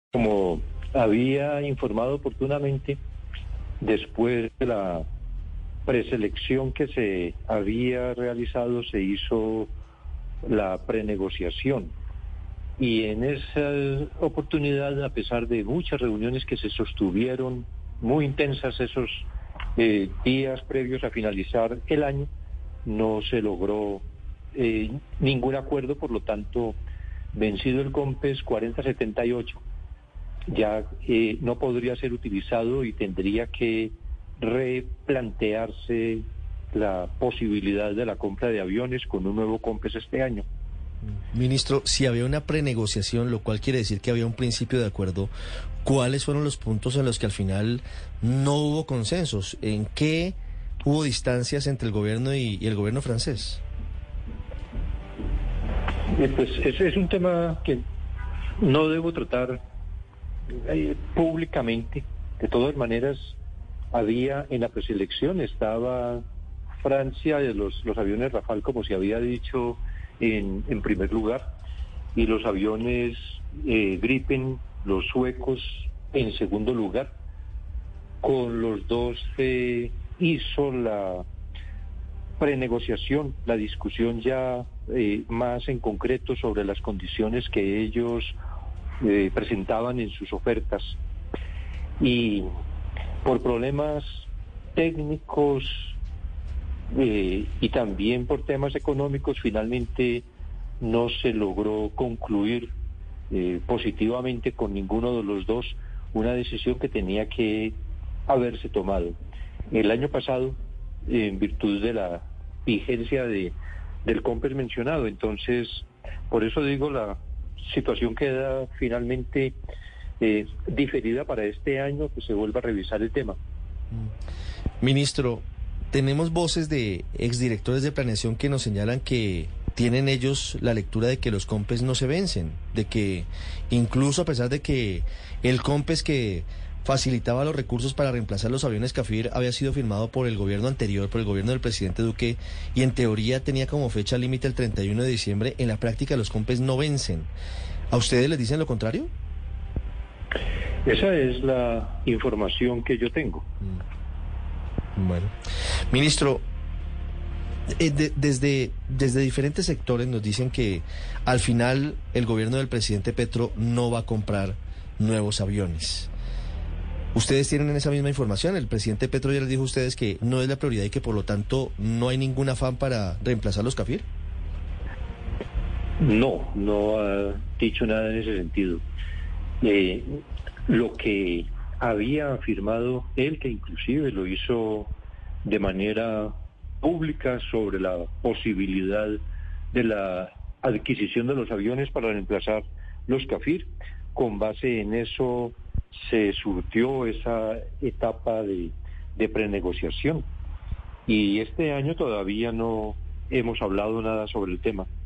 Como había informado oportunamente, después de la preselección que se había realizado, se hizo la prenegociación. Y en esa oportunidad, a pesar de muchas reuniones que se sostuvieron, muy intensas esos días previos a finalizar el año, no se logró ningún acuerdo. Por lo tanto, vencido el COMPES 4078, ya no podría ser utilizado y tendría que replantearse la posibilidad de la compra de aviones con un nuevo COMPES este año. Ministro, si había una prenegociación, lo cual quiere decir que había un principio de acuerdo, ¿cuáles fueron los puntos en los que al final no hubo consensos? ¿En qué hubo distancias entre el gobierno y el gobierno francés? Pues ese es un tema que no debo tratar públicamente. De todas maneras, había en la preselección, estaba Francia de los aviones Rafale, como se había dicho, en primer lugar, y los aviones Gripen, los suecos, en segundo lugar. Con los dos se hizo la prenegociación, la discusión ya más en concreto sobre las condiciones que ellos presentaban en sus ofertas. Y por problemas técnicos y también por temas económicos, finalmente no se logró concluir positivamente con ninguno de los dos una decisión que tenía que haberse tomado. El año pasado, en virtud de la vigencia del COMPES mencionado. Entonces, por eso digo, la situación queda finalmente diferida para este año, que se vuelva a revisar el tema. Ministro, tenemos voces de exdirectores de planeación que nos señalan que tienen ellos la lectura de que los COMPES no se vencen, de que incluso a pesar de que el COMPES que facilitaba los recursos para reemplazar los aviones Cafir había sido firmado por el gobierno anterior, por el gobierno del presidente Duque, y en teoría tenía como fecha límite el 31 de diciembre, en la práctica los COMPES no vencen. ¿A ustedes les dicen lo contrario? Esa es la información que yo tengo. Bueno, ministro, desde diferentes sectores nos dicen que al final el gobierno del presidente Petro no va a comprar nuevos aviones. ¿Ustedes tienen esa misma información? El presidente Petro ya les dijo a ustedes que no es la prioridad y que por lo tanto no hay ningún afán para reemplazar los Cafir. No ha dicho nada en ese sentido. Lo que había afirmado él, que inclusive lo hizo de manera pública, sobre la posibilidad de la adquisición de los aviones para reemplazar los Cafir, con base en eso se surtió esa etapa de prenegociación. Y este año todavía no hemos hablado nada sobre el tema.